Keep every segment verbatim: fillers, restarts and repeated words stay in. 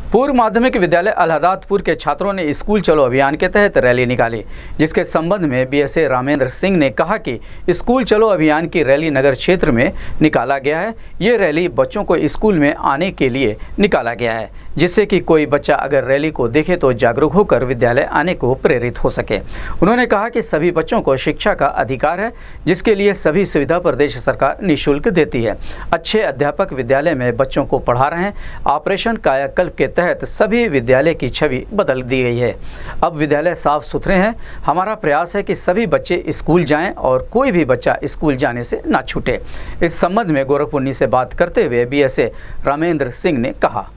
पूर्व माध्यमिक विद्यालय अलहदादपुर के छात्रों ने स्कूल चलो अभियान के तहत रैली निकाली, जिसके संबंध में बीएसए रामेंद्र सिंह ने कहा कि स्कूल चलो अभियान की रैली नगर क्षेत्र में निकाला गया है। ये रैली बच्चों को स्कूल में आने के लिए निकाला गया है, जिससे कि कोई बच्चा अगर रैली को देखे तो जागरूक होकर विद्यालय आने को प्रेरित हो सके। उन्होंने कहा कि सभी बच्चों को शिक्षा का अधिकार है, जिसके लिए सभी सुविधा प्रदेश सरकार निःशुल्क देती है। अच्छे अध्यापक विद्यालय में बच्चों को पढ़ा रहे हैं। ऑपरेशन कायाकल्प के तहत सभी विद्यालय की छवि बदल दी गई है। अब विद्यालय साफ सुथरे हैं। हमारा प्रयास है कि सभी बच्चे स्कूल जाएं और कोई भी बच्चा स्कूल जाने से ना छूटे। इस संबंध में गोरखपुर से बात करते हुए बीएसए रामेंद्र सिंह ने कहा।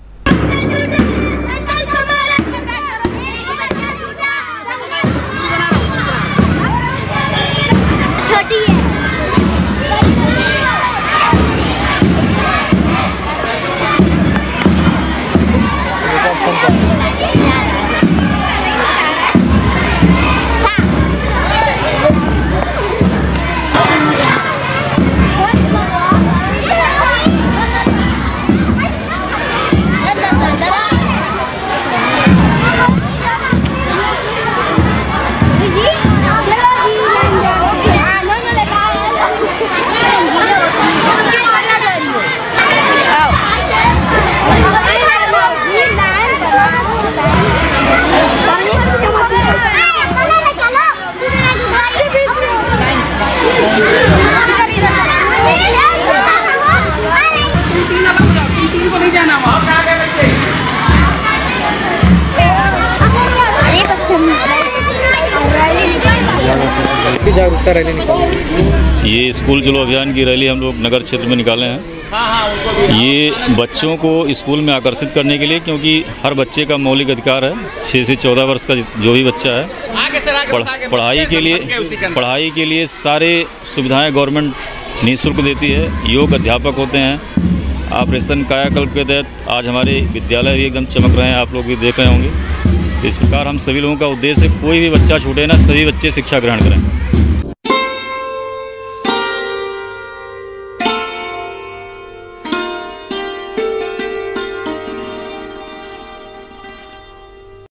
जागरूकता रैली निकाली। ये स्कूल चलो अभियान की रैली हम लोग नगर क्षेत्र में निकाले हैं। ये बच्चों को स्कूल में आकर्षित करने के लिए, क्योंकि हर बच्चे का मौलिक अधिकार है। छः से चौदह वर्ष का जो भी बच्चा है पढ़, पढ़ाई के लिए पढ़ाई के लिए सारे सुविधाएं गवर्नमेंट निःशुल्क देती है। योग अध्यापक होते हैं। ऑपरेशन कायाकल्प के तहत आज हमारे विद्यालय भी एकदम चमक रहे हैं, आप लोग भी देख रहे होंगे। इस प्रकार हम सभी लोगों का उद्देश्य है कोई भी बच्चा छूटे ना, सभी बच्चे शिक्षा ग्रहण करें।